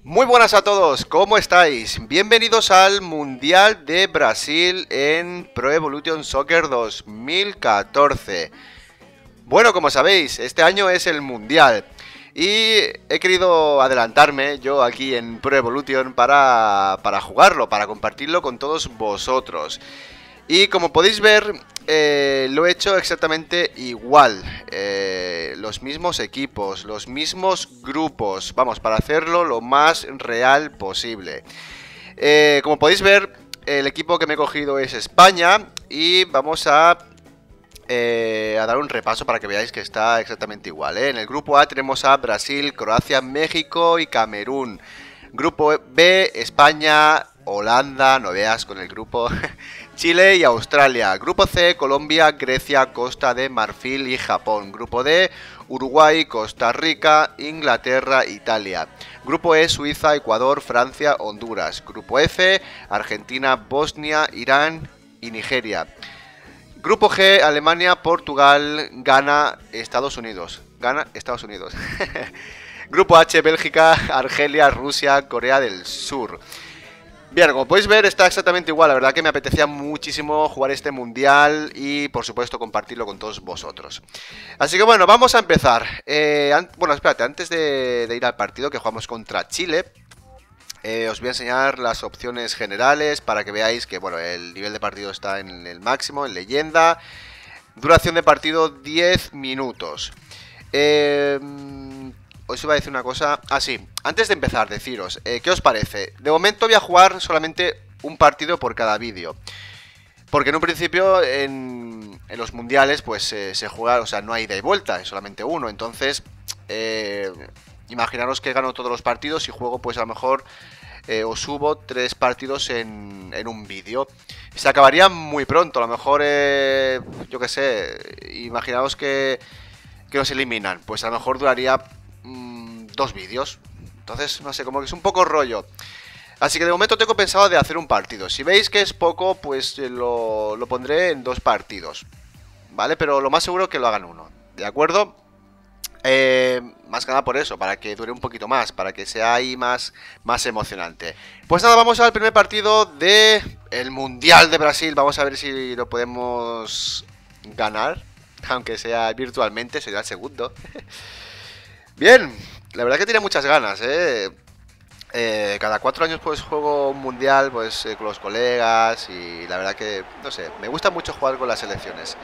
Muy buenas a todos, ¿cómo estáis? Bienvenidos al Mundial de Brasil en Pro Evolution Soccer 2014. Bueno, como sabéis, este año es el Mundial y he querido adelantarme yo aquí en Pro Evolution para jugarlo, para compartirlo con todos vosotros. Y como podéis ver, lo he hecho exactamente igual. Los mismos equipos, los mismos grupos. Vamos, para hacerlo lo más real posible. Como podéis ver, el equipo que me he cogido es España. Y vamos a dar un repaso para que veáis que está exactamente igual. En el grupo A tenemos a Brasil, Croacia, México y Camerún. Grupo B, España, Holanda, no veas con el grupo, Chile y Australia. Grupo C, Colombia, Grecia, Costa de Marfil y Japón. Grupo D, Uruguay, Costa Rica, Inglaterra, Italia. Grupo E, Suiza, Ecuador, Francia, Honduras. Grupo F, Argentina, Bosnia, Irán y Nigeria. Grupo G, Alemania, Portugal, Ghana, Estados Unidos. Ghana, Estados Unidos. Grupo H, Bélgica, Argelia, Rusia, Corea del Sur. Bien, como podéis ver está exactamente igual. La verdad que me apetecía muchísimo jugar este mundial y por supuesto compartirlo con todos vosotros. Así que bueno, vamos a empezar. Bueno, espérate, antes de ir al partido que jugamos contra Chile, os voy a enseñar las opciones generales para que veáis que bueno, el nivel de partido está en el máximo, en leyenda. Duración de partido 10 minutos. Os iba a decir una cosa. Sí, antes de empezar, deciros, ¿qué os parece? De momento voy a jugar solamente un partido por cada vídeo. Porque en un principio, en los mundiales, pues se juega, o sea, no hay ida y vuelta, es solamente uno. Entonces, imaginaros que gano todos los partidos y juego, pues a lo mejor os subo 3 partidos en un vídeo. Se acabaría muy pronto, a lo mejor, yo qué sé, imaginaos que nos eliminan. Pues a lo mejor duraría 2 vídeos. Entonces, no sé, como que es un poco rollo. Así que de momento tengo pensado de hacer un partido. Si veis que es poco, pues lo pondré en 2 partidos, ¿vale? Pero lo más seguro que lo hagan uno, ¿de acuerdo? Más que nada por eso, para que dure un poquito más, para que sea ahí más emocionante. Pues nada, vamos al primer partido de el Mundial de Brasil. Vamos a ver si lo podemos ganar, aunque sea virtualmente, sería el segundo. Bien, la verdad que tiene muchas ganas, cada 4 años pues juego un mundial pues con los colegas y la verdad que, no sé, me gusta mucho jugar con las selecciones.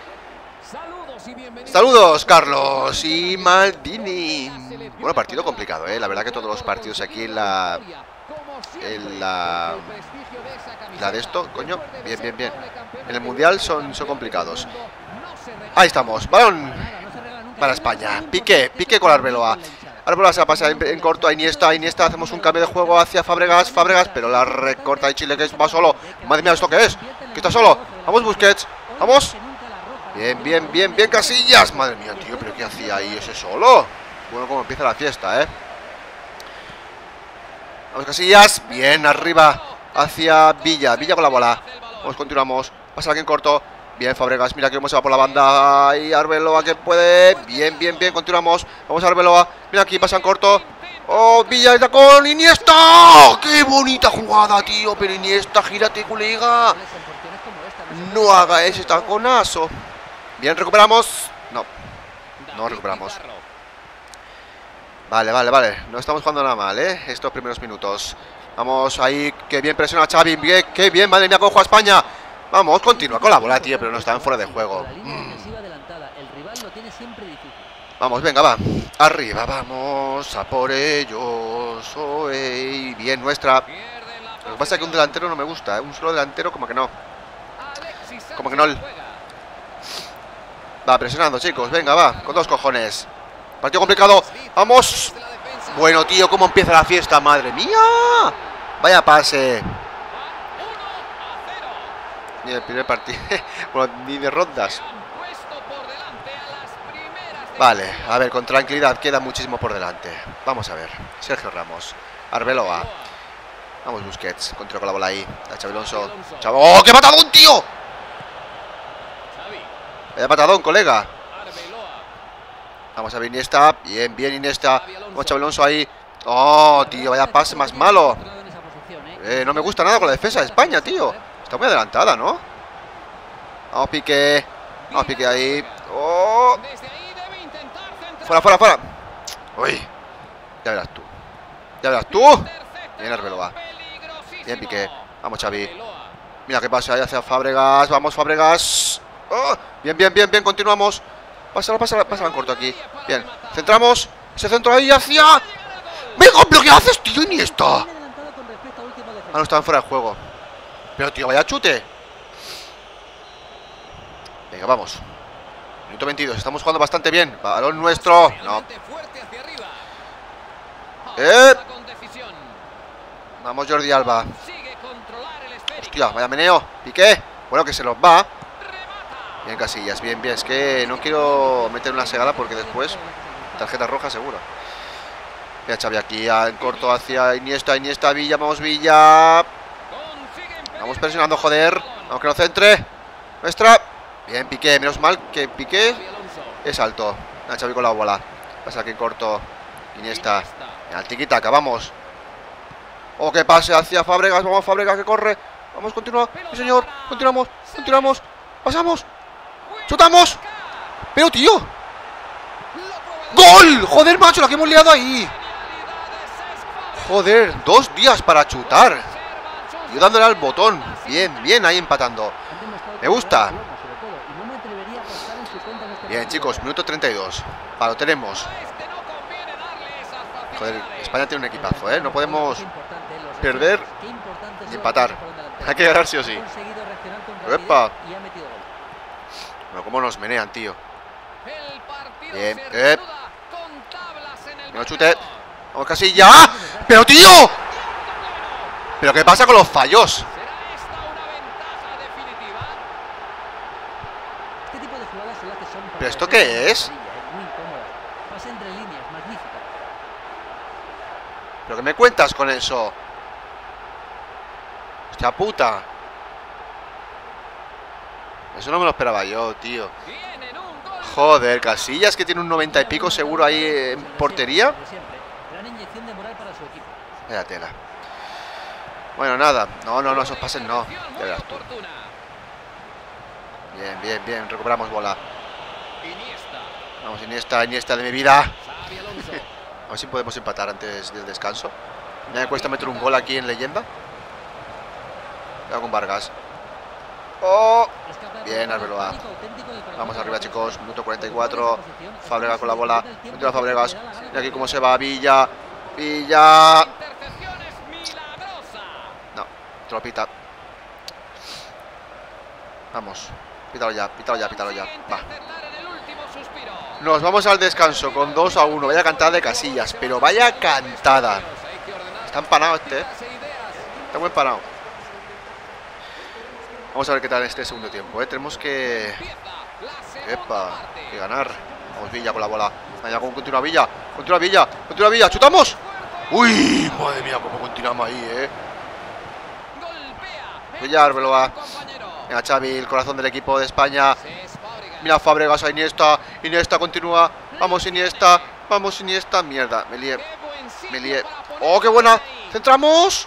Saludos, Carlos y Maldini. Bueno, partido complicado, la verdad que todos los partidos aquí en la de esto, coño, bien. En el mundial son complicados. Ahí estamos, balón para España. Piqué con Arbeloa. Arbeloa se la pasa en corto a Iniesta. Hacemos un cambio de juego hacia Fábregas, pero la recorta de Chile, que va solo. Madre mía, ¿esto qué es? Que está solo. Vamos, Busquets. Vamos. Bien, Casillas. Madre mía, tío, pero ¿qué hacía ahí ese solo? Bueno, como empieza la fiesta, Vamos, Casillas. Bien, arriba hacia Villa con la bola. Vamos, continuamos. Pasa aquí en corto. Bien, Fábregas, mira que cómo se va por la banda. Y Arbeloa que puede. Bien, continuamos. Vamos a Arbeloa. Mira aquí, pasa en corto. Oh, Villa está con Iniesta. ¡Qué bonita jugada, tío! Pero Iniesta, gírate, colega. No haga ese taconazo. Bien, recuperamos. No recuperamos. Vale. No estamos jugando nada mal, estos primeros minutos. Vamos ahí, que bien presiona Xavi. Qué bien, madre mía, cómo juega España. Vamos, continúa con la bola, tío, pero no están fuera de juego. Vamos, venga, va. Arriba, vamos a por ellos. Bien, nuestra. Lo que pasa es que un delantero no me gusta, un solo delantero como que no. Va, presionando, chicos, venga, va, con 2 cojones. Partido complicado, vamos. Bueno, tío, cómo empieza la fiesta, madre mía. Vaya pase. Ni el primer partido. Bueno, ni de rondas. Vale, a ver, con tranquilidad. Queda muchísimo por delante. Vamos a ver. Sergio Ramos. Arbeloa. Vamos, Busquets. Control con la bola ahí. A Xabi Alonso. ¡Oh, qué patadón, tío! Vaya patadón, colega. Vamos a ver Iniesta. Bien, Iniesta. Vamos, Xabi Alonso ahí. Oh, tío, vaya pase más malo. No me gusta nada con la defensa de España, tío. Está muy adelantada, ¿no? Vamos, Piqué. Vamos, Piqué ahí. Oh. Fuera, fuera, fuera. Uy. Ya verás tú. Ya verás tú. Bien, Arbeloa. Bien, Piqué. Vamos, Xavi. Mira qué pasa ahí hacia Fábregas. Vamos, Fábregas. Oh. Bien, bien, bien, bien. Continuamos. Pásala, pásala, pásala en corto aquí. Bien. Centramos. Ese centro ahí hacia... ¡Venga, pero qué haces, tío! Iniesta. Ah, no, estaban fuera de juego. Pero, tío, vaya chute. Venga, vamos. Minuto 22, estamos jugando bastante bien. Balón nuestro. No. Vamos, Jordi Alba. Hostia, vaya meneo. Piqué. Bueno, que se los va. Bien, Casillas, bien, bien. Es que no quiero meter una segada porque después tarjeta roja seguro. Ya Xavi aquí en corto hacia Iniesta, Iniesta, Villa, vamos Villa. Vamos presionando, joder. Vamos que no centre. Nuestra. Bien, Piqué, menos mal que Piqué es alto. Xavi con la bola. Pasa aquí en corto. Iniesta. Al tiquitaca, vamos. Oh, que pase hacia Fábregas. Vamos, Fábregas que corre. Vamos, continúa. Sí, señor. Continuamos, continuamos. Pasamos. ¡Chutamos! ¡Pero, tío! ¡Gol! ¡Joder, macho! La que hemos liado ahí. Joder, 2 días para chutar. Yo dándole al botón. Bien, bien, ahí empatando. Me gusta. Bien, chicos, minuto 32. Lo tenemos. Joder, España tiene un equipazo, ¿eh? No podemos perder ni empatar. Hay que ganar sí o sí. ¡Epa! Bueno, cómo nos menean, tío. Bien, no chute. Vamos, Casilla. ¡Ah! ¡Pero, tío! ¿Pero qué pasa con los fallos? ¿Pero esto qué es? ¿Pero qué me cuentas con eso? ¡Hostia puta! Eso no me lo esperaba yo, tío. Joder, Casillas que tiene un 90 y pico seguro ahí en portería. Vaya tela. Bueno, nada. No, no, no, esos pases no. Ya verás tú. Bien, bien, bien. Recuperamos bola. Vamos, Iniesta, Iniesta de mi vida. A ver si podemos empatar antes del descanso. Ya me cuesta meter un gol aquí en leyenda. Cuidado con Vargas. Oh, bien, Arbeloa. Vamos arriba, chicos. Minuto 44. Fábregas con la bola. Continúa Fábregas. Y aquí cómo se va. Villa. Villa. No, te lo pita. Vamos. Pítalo ya, pítalo ya, pítalo ya. Va. Nos vamos al descanso con 2-1. Vaya cantada de Casillas. Pero vaya cantada. Está empanado este, ¿eh? Está muy empanado. Vamos a ver qué tal este segundo tiempo, ¿eh? Tenemos que... ¡Epa! Que ganar. Vamos, Villa con la bola. Vaya, con continúa Villa. Continúa Villa. Continúa Villa. ¡Chutamos! ¡Uy! Madre mía, cómo continuamos ahí, ¿eh? Villa, Arbeloa. Mira, Xavi, el corazón del equipo de España. Mira, Fábregas a Iniesta. Iniesta continúa. Vamos, Iniesta. Vamos, Iniesta. Mierda, me lié. Me lié. ¡Oh, qué buena! ¡Centramos!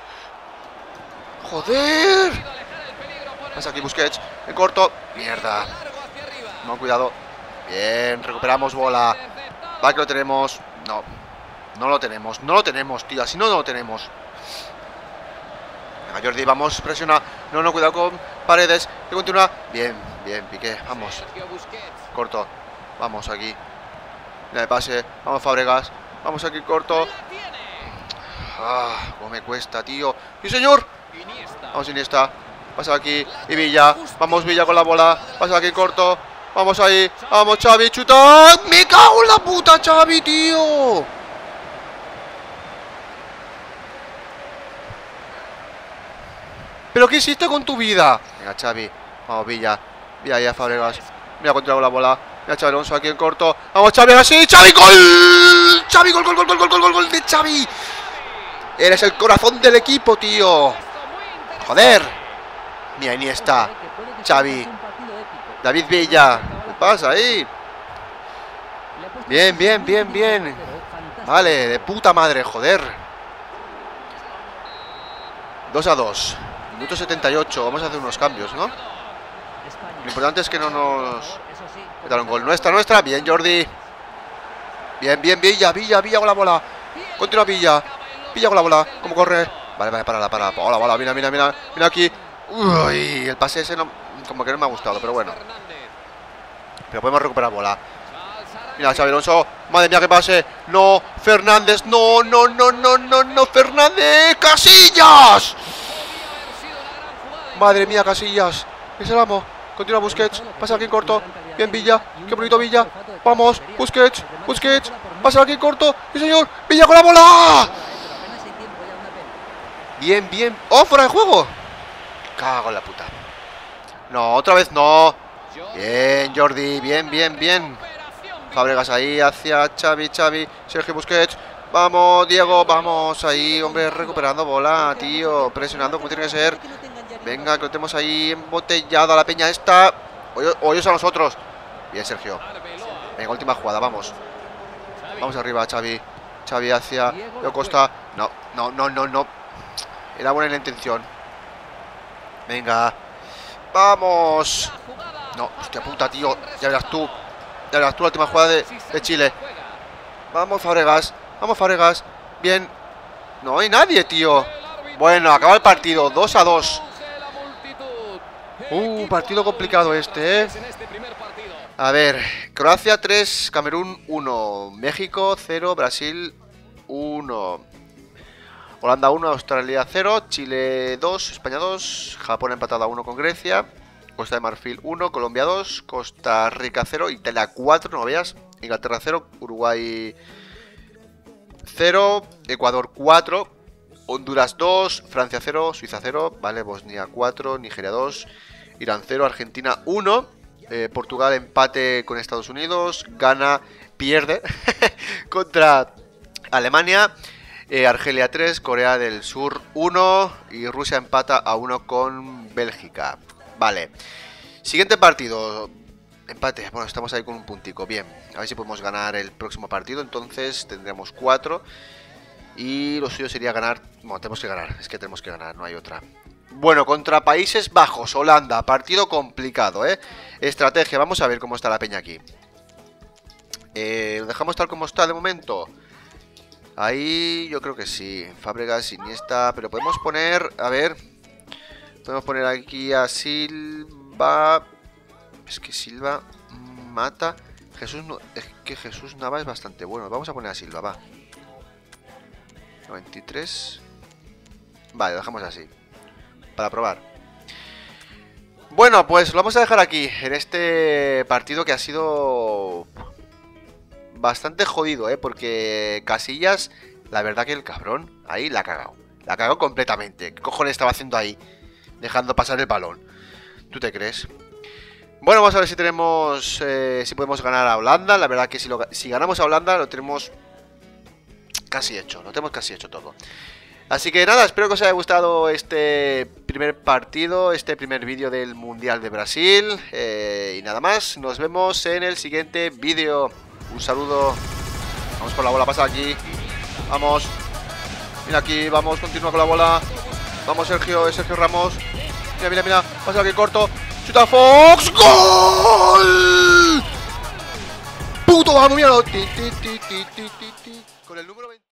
¡Joder! Pasa aquí Busquets, en corto. Mierda. No, cuidado. Bien, recuperamos bola. Va que lo tenemos. No, no lo tenemos. No lo tenemos, tío. Así no lo tenemos. Venga, Jordi, vamos, presiona. No, no, cuidado con Paredes. Que continúa. Bien, bien, Piqué. Vamos. Corto. Vamos aquí. Ya de pase. Vamos, Fábregas. Vamos aquí, corto. Ah, cómo me cuesta, tío. ¡Sí, señor! Vamos, Iniesta. Pasa aquí, y Villa. Vamos, Villa con la bola. Pasa aquí corto. Vamos ahí. Vamos, Xavi, chuta. ¡Me cago en la puta, Xavi, tío! ¿Pero qué hiciste con tu vida? Venga, Xavi. Vamos, Villa. Villa ya, Fábregas. Mira, continuar con la bola. Mira, Xavi Alonso aquí en corto. Vamos, Xavi, así. ¡Xavi, gol! ¡Xavi, gol, gol, gol, gol, gol, gol, gol de Xavi! Eres el corazón del equipo, tío. Joder. Mira, Iniesta, Xavi, David Villa. ¿Qué pasa ahí? Bien, bien, bien, bien. Vale, de puta madre, joder. 2-2. Minuto 78. Vamos a hacer unos cambios, ¿no? Lo importante es que no nos... metan un gol. Nuestra. Bien, Jordi. Bien, Villa con la bola. Continúa Villa con la bola. ¿Cómo corre? Vale, para. Hola, mira aquí. Uy, el pase ese no, como que no me ha gustado, pero bueno. Pero podemos recuperar bola. Mira, Xabi Alonso. Madre mía, que pase. No, Fernández. No, Fernández. ¡Casillas! Madre mía, Casillas. Es el amo. Continúa Busquets. Pasa aquí en corto. Bien, Villa. Qué bonito Villa. Vamos, Busquets. Pasa aquí en corto. ¡Sí, señor! ¡Villa con la bola! Bien. ¡Oh, fuera de juego! Cago en la puta. No, otra vez no. Bien, Jordi. Bien. Fábregas ahí hacia Xavi. Sergio Busquets. Vamos, Diego. Vamos ahí, hombre, recuperando bola, tío. Presionando como tiene que ser. Venga, que lo tenemos ahí embotellado a la peña esta. Hoyos a nosotros. Bien, Sergio. Venga, última jugada, vamos. Vamos arriba, Xavi. Xavi hacia Leo Costa. No. Era buena la intención. Venga. Vamos. No, hostia puta, tío. Ya verás tú la última jugada de Chile. Vamos, Fábregas. Bien. No hay nadie, tío. Bueno, acaba el partido. 2-2. Partido complicado este, ¿eh? A ver, Croacia 3, Camerún 1, México 0, Brasil 1, Holanda 1, Australia 0, Chile 2, España 2, Japón empatado a 1 con Grecia, Costa de Marfil 1, Colombia 2, Costa Rica 0, Italia 4, no veas, Inglaterra 0, Uruguay 0, Ecuador 4, Honduras 2, Francia 0, Suiza 0, vale, Bosnia 4, Nigeria 2, Irán 0, Argentina 1, Portugal empate con Estados Unidos, Ghana pierde contra Alemania, Argelia 3, Corea del Sur 1 y Rusia empata a 1 con Bélgica. Vale, siguiente partido, empate, bueno, estamos ahí con un puntico, bien, a ver si podemos ganar el próximo partido, entonces tendremos 4 y lo suyo sería ganar, bueno, tenemos que ganar, no hay otra. Bueno, contra Países Bajos, Holanda, partido complicado, ¿eh? Estrategia, vamos a ver cómo está la peña aquí. ¿Lo dejamos tal como está de momento? Ahí yo creo que sí, Fábregas, Iniesta, pero podemos poner, a ver, podemos poner aquí a Silva, es que Silva mata, es que Jesús Nava es bastante bueno, vamos a poner a Silva, va. 93, vale, lo dejamos así. Para probar. Bueno, pues lo vamos a dejar aquí. En este partido que ha sido bastante jodido, porque Casillas, la verdad que el cabrón ahí la ha cagado. La ha cagado completamente. ¿Qué cojones estaba haciendo ahí? Dejando pasar el balón. ¿Tú te crees? Bueno, vamos a ver si tenemos si podemos ganar a Holanda. La verdad que si ganamos a Holanda lo tenemos casi hecho. Lo tenemos casi hecho todo. Así que nada, espero que os haya gustado este primer partido, este primer vídeo del Mundial de Brasil. Y nada más, nos vemos en el siguiente vídeo. Un saludo. Vamos con la bola, pasa aquí. Vamos. Mira aquí, vamos, continúa con la bola. Vamos, Sergio Ramos. Mira, pasa aquí corto. Chuta Fox. ¡Gol! ¡Puto vamos, míralo! Con el número 20.